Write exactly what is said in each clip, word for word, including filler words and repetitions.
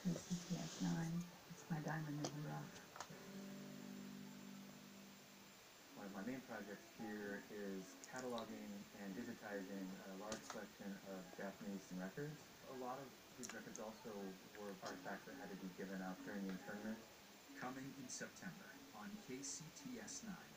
K C T S nine. It's my diamond in the rough. One of my main projects here is cataloging and digitizing a large collection of Japanese records. A lot of these records also were artifacts that had to be given up during the internment. Coming in September on K C T S nine.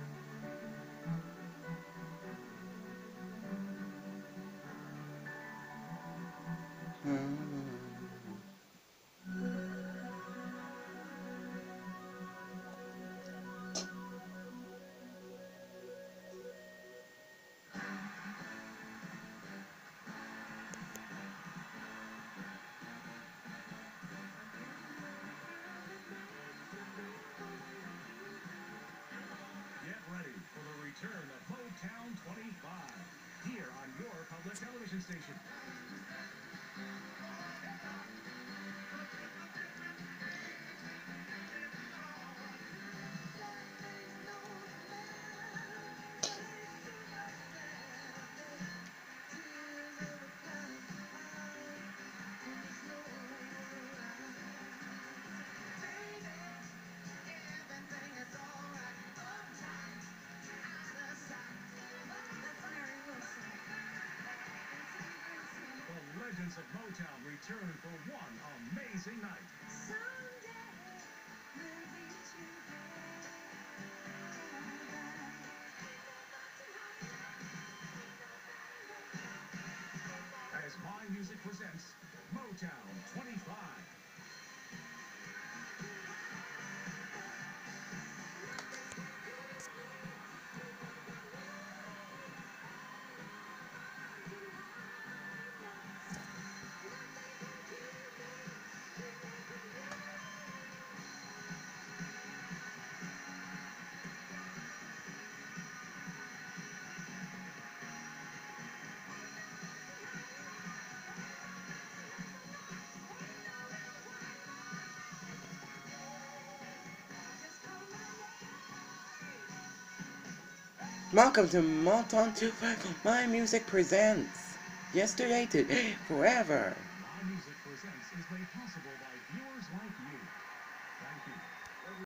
Get ready for the return of Motown twenty-five here on your public television station. The legends of Motown return for one amazing night. As My Music presents Motown twenty-five. Welcome to Motown two five. My Music presents Yesterday to Forever. My Music presents is made possible by